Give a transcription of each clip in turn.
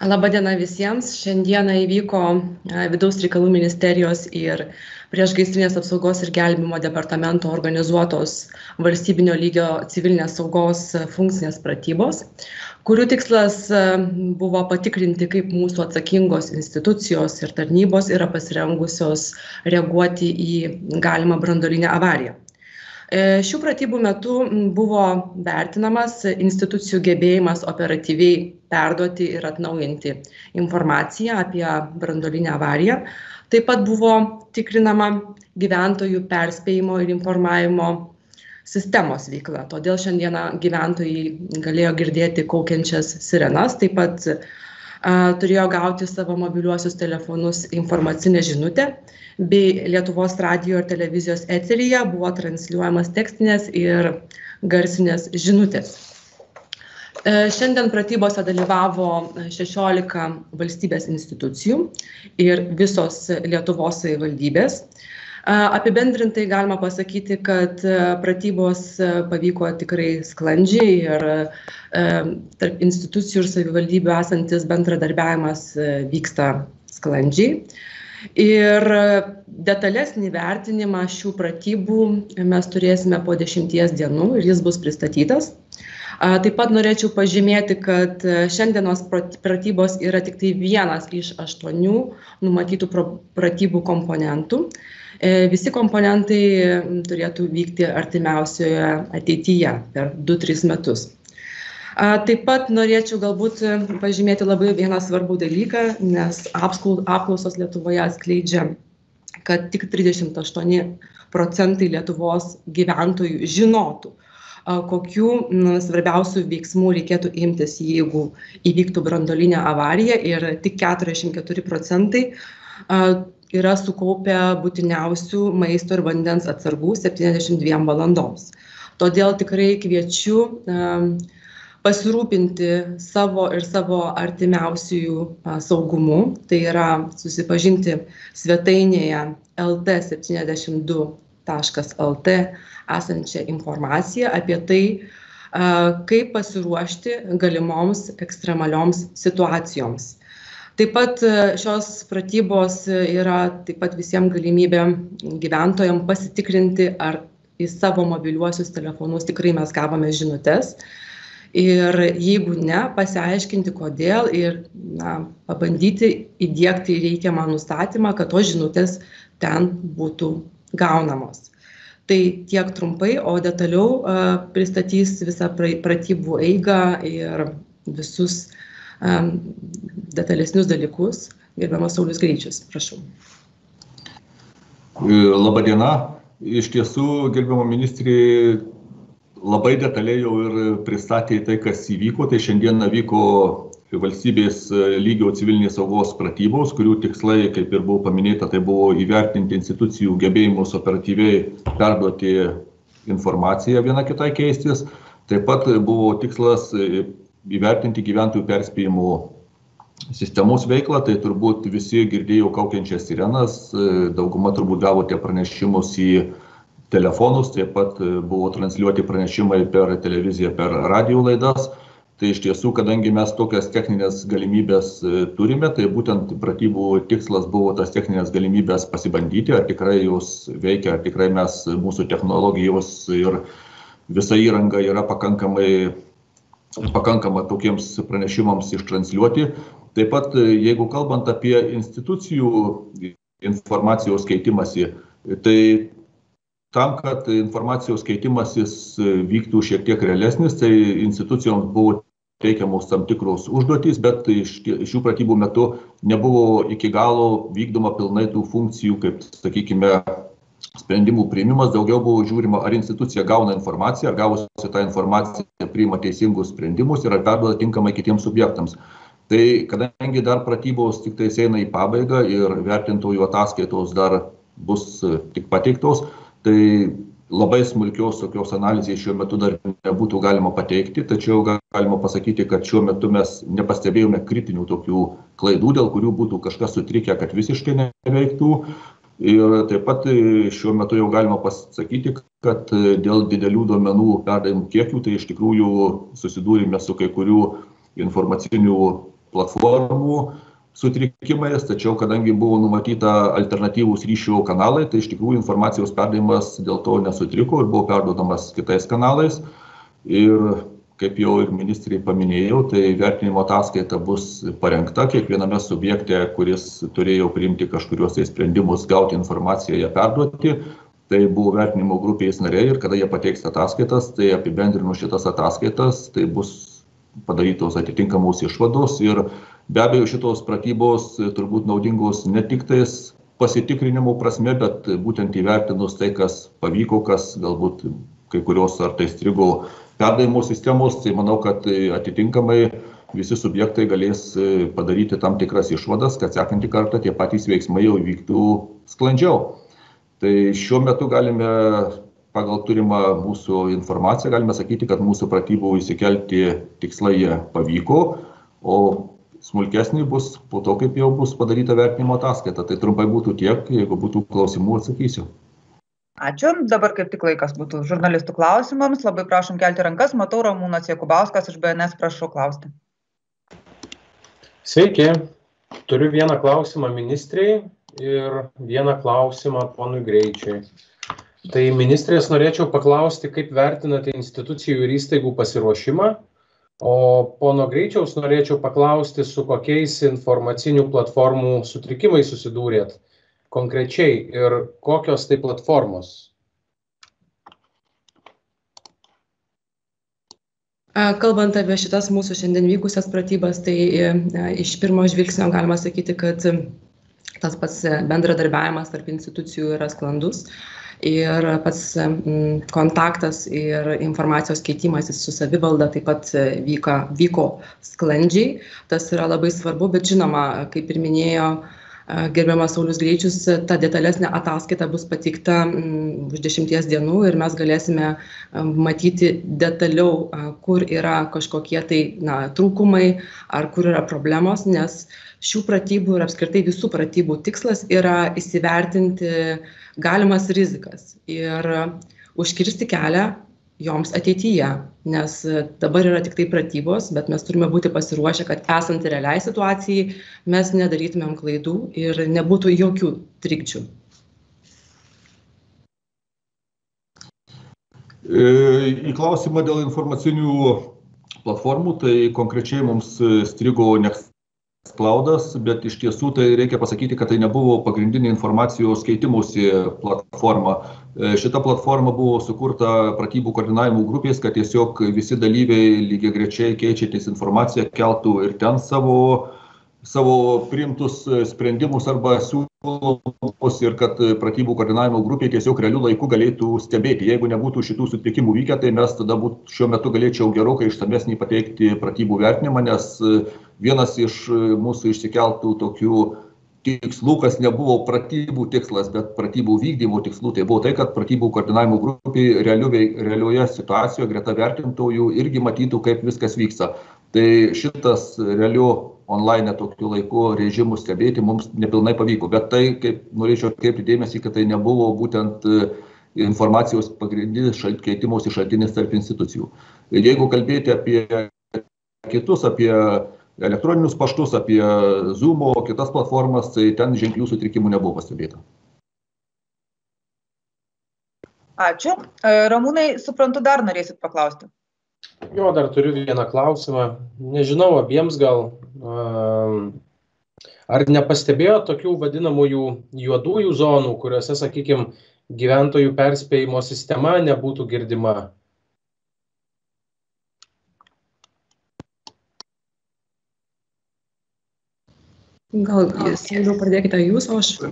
Labadiena visiems. Šiandieną įvyko Vidaus reikalų ministerijos ir Priešgaisrinės apsaugos ir gelbėjimo departamento organizuotos valstybinio lygio civilinės saugos funkcinės pratybos, kurių tikslas buvo patikrinti, kaip mūsų atsakingos institucijos ir tarnybos yra pasirengusios reaguoti į galimą branduolinę avariją. Šių pratybų metu buvo vertinamas institucijų gebėjimas operatyviai perduoti ir atnaujinti informaciją apie branduolinę avariją. Taip pat buvo tikrinama gyventojų perspėjimo ir informavimo sistemos veikla. Todėl šiandieną gyventojai galėjo girdėti kaukiančias sirenas, taip pat turėjo gauti savo mobiliuosius telefonus informacinę žinutę, bei Lietuvos radijo ir televizijos eteryje buvo transliuojamas tekstinės ir garsinės žinutės. Šiandien pratybose dalyvavo 16 valstybės institucijų ir visos Lietuvos savivaldybės. Apibendrintai galima pasakyti, kad pratybos pavyko tikrai sklandžiai ir tarp institucijų ir savivaldybių esantis bendradarbiavimas vyksta sklandžiai. Ir detalesnį vertinimą šių pratybų mes turėsime po 10 dienų ir jis bus pristatytas. Taip pat norėčiau pažymėti, kad šiandienos pratybos yra tik tai vienas iš 8 numatytų pratybų komponentų. Visi komponentai turėtų vykti artimiausioje ateityje per 2-3 metus. Taip pat norėčiau galbūt pažymėti labai vieną svarbų dalyką, nes apklausos Lietuvoje atskleidžia, kad tik 38% Lietuvos gyventojų žinotų, kokių svarbiausių veiksmų reikėtų imtis, jeigu įvyktų branduolinė avarija, ir tik 44% yra sukaupę būtiniausių maisto ir vandens atsargų 72 valandoms. Todėl tikrai kviečiu pasirūpinti savo ir savo artimiausiųjų saugumu, tai yra susipažinti svetainėje lt72.lt esančią informaciją apie tai, kaip pasiruošti galimoms ekstremalioms situacijoms. Taip pat šios pratybos yra taip pat visiems galimybė gyventojams pasitikrinti, ar į savo mobiliuosius telefonus tikrai mes gavome žinutes. Ir jeigu ne, pasiaiškinti kodėl ir pabandyti įdiegti reikiamą nustatymą, kad tos žinutės ten būtų gaunamos. Tai tiek trumpai, o detaliau pristatys visą pratybų eigą ir visus detalesnius dalykus gerbiamas Saulius Greičius. Prašau. Labadiena. Iš tiesų, gerbiamo ministrė, labai detaliai jau ir pristatė tai, kas įvyko. Tai šiandieną vyko valstybės lygio civilinės saugos pratybos, kurių tikslai, kaip ir buvo paminėta, tai buvo įvertinti institucijų gebėjimus operatyviai perduoti informaciją viena kitai keistis. Taip pat buvo tikslas įvertinti gyventojų perspėjimo sistemos veiklą. Tai turbūt visi girdėjo kaukiančias sirenas, dauguma turbūt gavote pranešimus į telefonus, taip pat buvo transliuoti pranešimai per televiziją, per radio laidas. Tai iš tiesų, kadangi mes tokias techninės galimybės turime, tai būtent pratybų tikslas buvo tas techninės galimybės pasibandyti, ar tikrai jos veikia, ar tikrai mūsų technologijos ir visa įranga yra pakankama tokiems pranešimams ištransliuoti. Taip pat, jeigu kalbant apie institucijų informacijos keitimąsi, tai tam, kad informacijos keitimasis vyktų šiek tiek realesnis, tai institucijoms buvo teikiamos tam tikros užduotys, bet šių pratybų metu nebuvo iki galo vykdoma pilnai tų funkcijų, kaip, sakykime, sprendimų priimimas. Daugiau buvo žiūrima, ar institucija gauna informaciją, ar gavusi tą informaciją priima teisingus sprendimus ir ar perduoda tinkamai kitiems subjektams. Tai kadangi dar pratybos tik tai eina į pabaigą ir vertintojų ataskaitos dar bus tik pateiktos, tai labai smulkios tokios analizės šiuo metu dar nebūtų galima pateikti, tačiau galima pasakyti, kad šiuo metu mes nepastebėjome kritinių tokių klaidų, dėl kurių būtų kažkas sutrikę, kad visiškai neveiktų. Ir taip pat šiuo metu jau galima pasakyti, kad dėl didelių duomenų perdavimų kiekių, tai iš tikrųjų susidūrėme su kai kurių informacinių platformų sutrikimais, tačiau kadangi buvo numatyta alternatyvūs ryšių kanalai, tai iš tikrųjų informacijos perdavimas dėl to nesutriko ir buvo perduodamas kitais kanalais. Ir kaip jau ir ministrė paminėjau, tai vertinimo ataskaita bus parengta kiekviename subjekte, kuris turėjo priimti kažkuriuos tai sprendimus, gauti informaciją, ją perduoti. Tai buvo vertinimo grupės nariai ir kada jie pateiks ataskaitas, tai apibendrinus šitas ataskaitas, tai bus padarytos atitinkamos išvados ir be abejo šitos pratybos turbūt naudingos ne tik tais pasitikrinimo prasme, bet būtent įvertinus tai, kas pavyko, kas galbūt kai kurios ar tai strigo perdavimo sistemos, tai manau, kad atitinkamai visi subjektai galės padaryti tam tikras išvadas, kad sekantį kartą tie patys veiksmai jau vyktų sklandžiau. Tai šiuo metu galime, pagal turimą mūsų informaciją, galime sakyti, kad mūsų pratybų įsikelti tikslai jie pavyko, o smulkesnį bus po to, kaip jau bus padaryta vertinimo ataskaita. Tai trumpai būtų tiek, jeigu būtų klausimų, atsakysiu. Ačiū. Dabar kaip tik laikas būtų žurnalistų klausimams. Labai prašom kelti rankas. Matau, Ramūnas Jakubauskas iš BNS, prašau klausti. Sveiki. Turiu vieną klausimą ministrei ir vieną klausimą ponui Greičiui. Tai ministrės norėčiau paklausti, kaip vertinate institucijų ir įstaigų pasiruošimą, o pono Greičiaus norėčiau paklausti, su kokiais informacinių platformų sutrikimais susidūrėt konkrečiai ir kokios tai platformos? Kalbant apie šitas mūsų šiandien vykusias pratybas, tai iš pirmo žvilgsnio galima sakyti, kad tas pats bendradarbiavimas tarp institucijų yra sklandus ir pats kontaktas ir informacijos keitimasis su savivalda taip pat vyko sklandžiai. Tas yra labai svarbu, bet žinoma, kaip ir minėjo gerbiamas Saulius Greičius, ta detalesnė ataskaita bus pateikta už 10 dienų ir mes galėsime matyti detaliau, kur yra kažkokie tai trūkumai ar kur yra problemos, nes šių pratybų ir apskritai visų pratybų tikslas yra įsivertinti galimas rizikas ir užkirsti kelią joms ateityje, nes dabar yra tik tai pratybos, bet mes turime būti pasiruošę, kad esant realiai situacijai mes nedarytumėm klaidų ir nebūtų jokių trikdžių. Į klausimą dėl informacinių platformų, tai konkrečiai mums strigo Nextcloudas, bet iš tiesų tai reikia pasakyti, kad tai nebuvo pagrindinė informacijos keitimosi platforma. Šita platforma buvo sukurta pratybų koordinavimo grupės, kad tiesiog visi dalyviai lygiagrečiai keičiantis informaciją keltų ir ten savo priimtus sprendimus arba siūlymus ir kad pratybų koordinavimo grupė tiesiog realiu laiku galėtų stebėti. Jeigu nebūtų šitų sutrikimų vykę, tai mes tada šiuo metu galėčiau gerokai išsamesnį pateikti pratybų vertinimą, nes vienas iš mūsų išsikeltų tokių tikslų, kas nebuvo pratybų tikslas, bet pratybų vykdymo tikslų, tai buvo tai, kad pratybų koordinavimo grupė realioje situacijoje greta vertintojų irgi matytų, kaip viskas vyksta. Tai šitas realiu online tokiu laiku režimu stebėti mums nepilnai pavyko, bet tai, kaip norėčiau atkreipti dėmesį, kad tai nebuvo būtent informacijos pagrindinis keitimosi šaltinis tarp institucijų. Jeigu kalbėti apie kitus, apie elektroninius paštus, apie Zoom, kitas platformas, tai ten ženklių sutrikimų nebuvo pastebėta. Ačiū. Ramūnai, suprantu, dar norėsit paklausti. Jo, dar turiu vieną klausimą. Nežinau, abiems gal. Ar nepastebėjo tokių vadinamųjų juodųjų zonų, kuriuose, sakykime, gyventojų perspėjimo sistema nebūtų girdima? Gal Sauliau pradėkite jūs, o aš...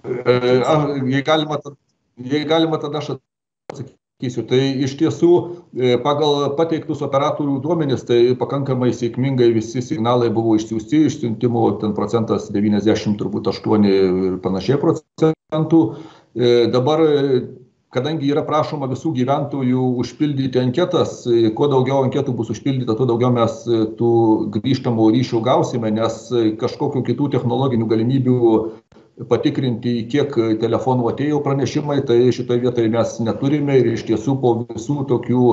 Jei galima, tada aš atsakysiu. Tai iš tiesų, pagal pateiktus operatorių duomenis, tai pakankamai sėkmingai visi signalai buvo išsiųsti, išsiuntimo ten procentas 90, turbūt 8 ir panašiai procentų. Dabar, kadangi yra prašoma visų gyventojų užpildyti anketas, kuo daugiau anketų bus užpildyta, tuo daugiau mes tų grįžtamų ryšių gausime, nes kažkokių kitų technologinių galimybių patikrinti, kiek telefonų atėjo pranešimai, tai šitoje vietoje mes neturime ir iš tiesų po visų tokių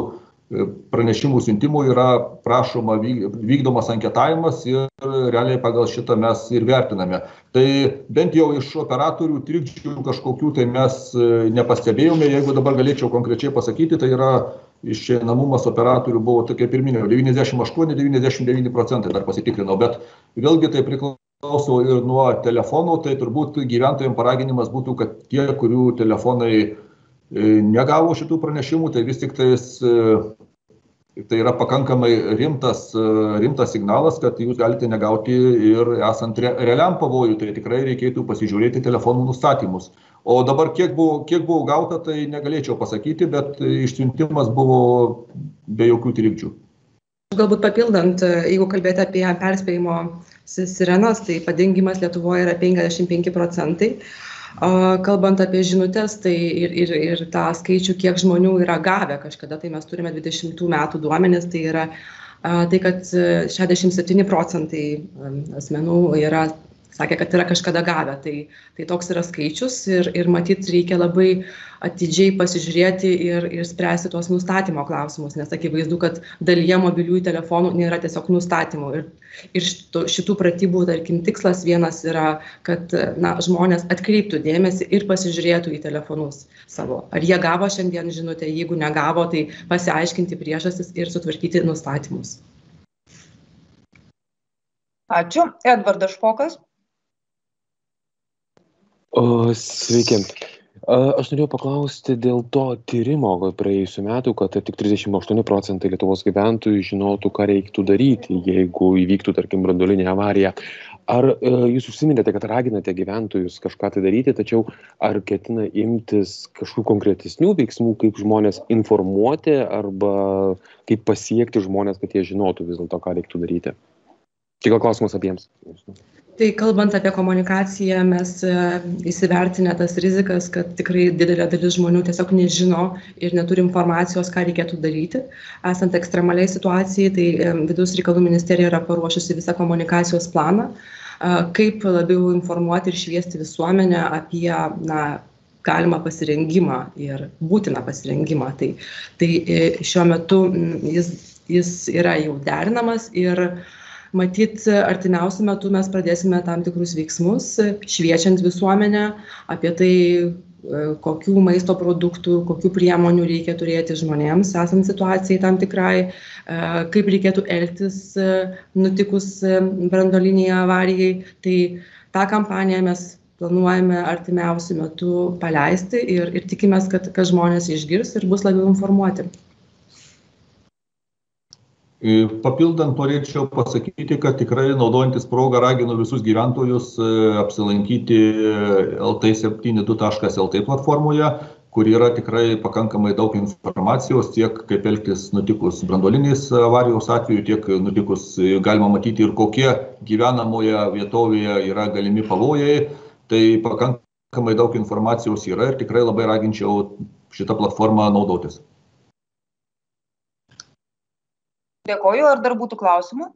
pranešimų siuntimų yra prašoma vykdomas anketavimas ir realiai pagal šitą mes ir vertiname. Tai bent jau iš operatorių trikdžių kažkokių tai mes nepastebėjome. Jeigu dabar galėčiau konkrečiai pasakyti, tai yra išeinamumas operatorių buvo tokia pirminė 98-99% dar pasitikrinau, bet vėlgi tai priklauso ir nuo telefonų, tai turbūt gyventojams paraginimas būtų, kad tie, kurių telefonai negavo šitų pranešimų, tai vis tik tai yra pakankamai rimtas signalas, kad jūs galite negauti ir esant realiam pavojui, tai tikrai reikėtų pasižiūrėti telefonų nustatymus. O dabar kiek buvo gauta, tai negalėčiau pasakyti, bet išsiuntimas buvo be jokių trikdžių. Galbūt papildant, jeigu kalbėti apie perspėjimo sirenas, tai padengimas Lietuvoje yra 55%. Kalbant apie žinutės, tai ir tą skaičių, kiek žmonių yra gavę kažkada, tai mes turime 20 metų duomenis, tai yra tai, kad 67% asmenų sakė, kad yra kažkada gavę. Tai toks yra skaičius ir matyt reikia labai atidžiai pasižiūrėti ir spręsti tuos nustatymo klausimus, nes akivaizdu, kad dalyje mobiliųjų telefonų nėra tiesiog nustatymų. Ir šitų pratybų, tarkim, tikslas vienas yra, kad žmonės atkreiptų dėmesį ir pasižiūrėtų į telefonus savo. Ar jie gavo šiandien žinutę, jeigu negavo, tai pasiaiškinti priežastis ir sutvarkyti nustatymus. Ačiū. Edvardas Špokas. Sveiki. Aš norėjau paklausti dėl to tyrimo praėjusių metų, kad tik 38% Lietuvos gyventojų žinotų, ką reiktų daryti, jeigu įvyktų, tarkim, branduolinė avarija. Ar jūs užsiminėte, kad raginate gyventojus kažką tai daryti, tačiau ar ketina imtis kažkokių konkretesnių veiksmų, kaip žmonės informuoti arba kaip pasiekti žmonės, kad jie žinotų vis dėlto, ką reiktų daryti? Čia gal klausimas abiems. Tai kalbant apie komunikaciją, mes įsivertinę tas rizikas, kad tikrai didelė dalis žmonių tiesiog nežino ir neturi informacijos, ką reikėtų daryti. Esant ekstremaliai situacijai, tai Vidaus reikalų ministerija yra paruošusi visą komunikacijos planą, kaip labiau informuoti ir šviesti visuomenę apie galimą pasirengimą ir būtiną pasirengimą. Tai šiuo metu jis yra jau derinamas ir matyt, artimiausiu metu mes pradėsime tam tikrus veiksmus, šviečiant visuomenę apie tai, kokių maisto produktų, kokių priemonių reikia turėti žmonėms, esant situacijai tam tikrai, kaip reikėtų elgtis nutikus branduolinei avarijai. Tai tą kampaniją mes planuojame artimiausiu metu paleisti ir tikimės, kad žmonės išgirs ir bus labiau informuoti. Papildant norėčiau pasakyti, kad tikrai naudojantis progą raginu visus gyventojus apsilankyti lt72.lt platformoje, kur yra tikrai pakankamai daug informacijos, tiek kaip elgtis nutikus branduolinės avarijos atveju, tiek nutikus galima matyti ir kokie gyvenamoje vietovėje yra galimi pavojai. Tai pakankamai daug informacijos yra ir tikrai labai raginčiau šitą platformą naudotis. Dėkoju. Ar dar būtų klausimų?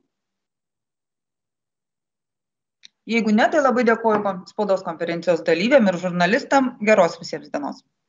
Jeigu ne, tai labai dėkoju spaudos konferencijos dalyviam ir žurnalistam. Geros visiems dienos.